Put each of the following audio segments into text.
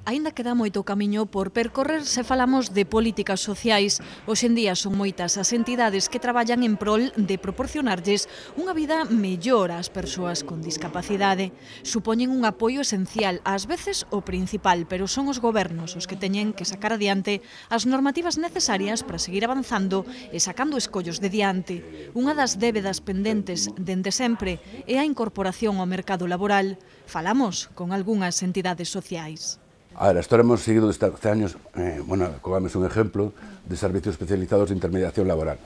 Aínda queda moito camiño por percorrer se falamos de políticas sociais. Hoxe en día son moitas as entidades que traballan en prol de proporcionarlles unha vida mellor ás persoas con discapacidade. Supoñen un apoio esencial, ás veces o principal, pero son os gobernos os que teñen que sacar adiante as normativas necesarias para seguir avanzando e sacando escollos de diante. Unha das débedas pendentes dende sempre é a incorporación ao mercado laboral. Falamos con algunhas entidades sociais. Ahora, esto hemos seguido desde hace años, Cogame es un ejemplo de servicios especializados de intermediación laboral.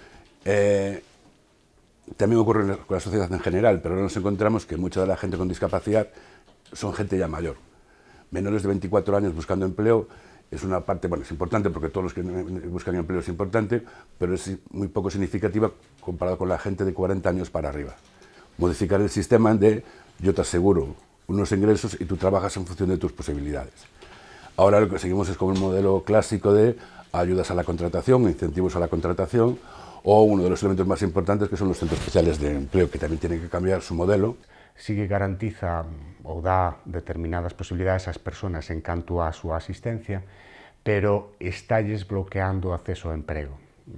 También ocurre con la sociedad en general, pero nos encontramos que mucha de la gente con discapacidad son gente ya mayor. Menores de 24 años buscando empleo es una parte, es importante porque todos los que buscan empleo es importante, pero es muy poco significativa comparado con la gente de 40 años para arriba. Modificar el sistema de yo te aseguro unos ingresos y tú trabajas en función de tus posibilidades. Ahora lo que seguimos es con un modelo clásico de ayudas a la contratación, incentivos a la contratación, o uno de los elementos más importantes que son los centros especiales de empleo, que también tienen que cambiar su modelo. Sí que garantiza ou dá determinadas posibilidades ás persoas en canto á súa asistencia, pero estalles bloqueando o acceso ao emprego.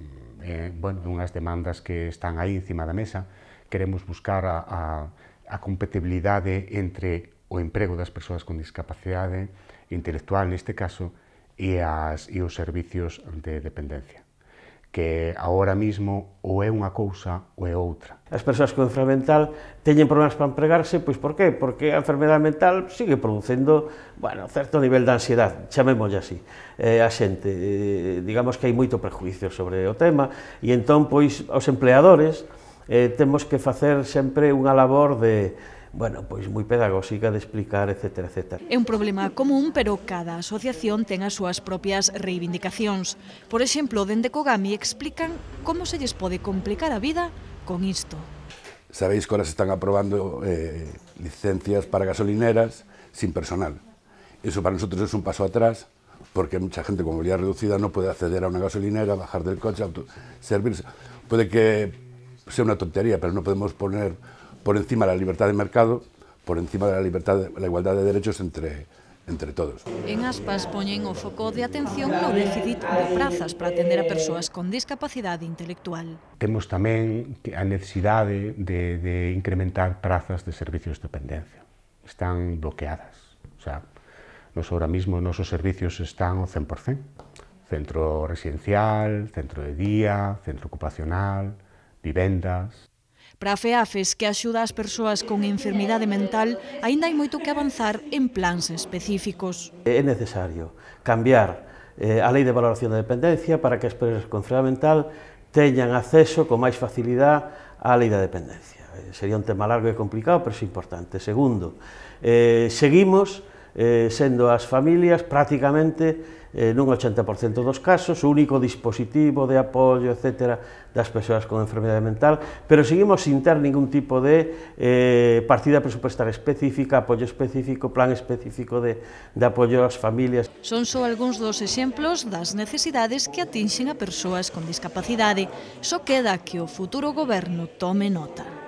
Unhas demandas que están aí encima da mesa, queremos buscar a compatibilidade entre o emprego das persoas con discapacidade intelectual, neste caso, e os servicios de dependencia, que agora mismo ou é unha cousa ou é outra. As persoas con enfermedade mental teñen problemas para empregarse, pois por qué? Porque a enfermedade mental sigue producendo, certo nivel de ansiedade, chamémoslle así. A xente, digamos que hai moito prejuicio sobre o tema, e entón, pois, os empleadores temos que facer sempre unha labor de, moi pedagóxica de explicar, etc. É un problema común, pero cada asociación ten as súas propias reivindicacións. Por exemplo, dende Cogame explican como se lles pode complicar a vida con isto. Sabéis que ahora se están aprobando licencias para gasolineras sin personal. Eso para nosotros es un paso atrás, porque mucha gente con movilidad reducida no puede acceder a una gasolinera, bajar del coche, servirse. Puede que sea una tontería, pero no podemos poner por encima la libertad de mercado, por encima de la igualdad de derechos entre todos. En Aspas poñen o foco de atención no déficit de prazas para atender a persoas con discapacidade intelectual. Temos tamén a necesidade de incrementar prazas de servicios de dependencia. Están bloqueadas. Ahora mismo nosos servicios están ao 100%. Centro residencial, centro de día, centro ocupacional, vivendas. Para a FEAFES, que axuda as persoas con enfermidade mental, aínda hai moito que avanzar en plans específicos. É necesario cambiar a Lei de Valoración da Dependencia para que as persoas con enfermidade mental teñan acceso con máis facilidade á Lei da Dependencia. Sería un tema largo e complicado, pero é importante. Segundo, seguimos sendo as familias prácticamente nun 80% dos casos, o único dispositivo de apoio, etc., das persoas con enfermidade mental, pero seguimos sin ter ningún tipo de partida presupuestaria específica, apoio específico, plan específico de apoio ás familias. Son só algúns dos exemplos das necesidades que atinxen a persoas con discapacidade. Só queda que o futuro goberno tome nota.